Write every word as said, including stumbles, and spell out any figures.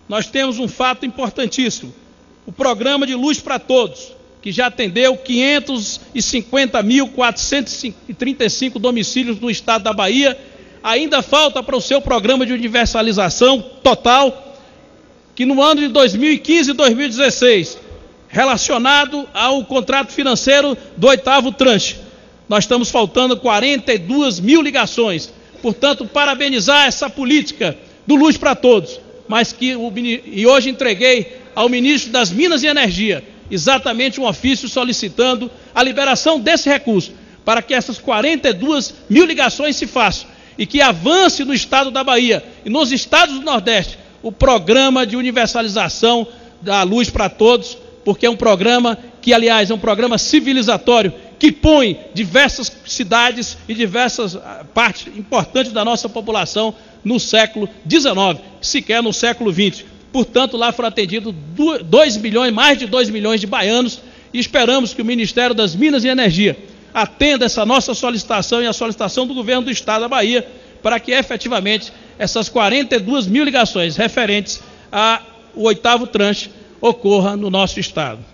nós temos um fato importantíssimo: o programa de Luz para Todos, que já atendeu quinhentos e cinquenta mil, quatrocentos e trinta e cinco domicílios no estado da Bahia. Ainda falta para o seu programa de universalização total, que no ano de dois mil e quinze e dois mil e dezesseis, relacionado ao contrato financeiro do oitavo tranche, nós estamos faltando quarenta e duas mil ligações. Portanto, parabenizar essa política do Luz para Todos, mas que o, e hoje entreguei ao ministro das Minas e Energia exatamente um ofício solicitando a liberação desse recurso, para que essas quarenta e duas mil ligações se façam e que avance no estado da Bahia e nos estados do Nordeste o programa de universalização da Luz para Todos, porque é um programa que, aliás, é um programa civilizatório, que põe diversas cidades e diversas partes importantes da nossa população no século dezenove, sequer no século vinte. Portanto, lá foram atendidos dois milhões, mais de dois milhões de baianos, e esperamos que o Ministério das Minas e Energia atenda essa nossa solicitação e a solicitação do governo do estado da Bahia, para que efetivamente essas quarenta e duas mil ligações referentes ao oitavo tranche ocorra no nosso estado.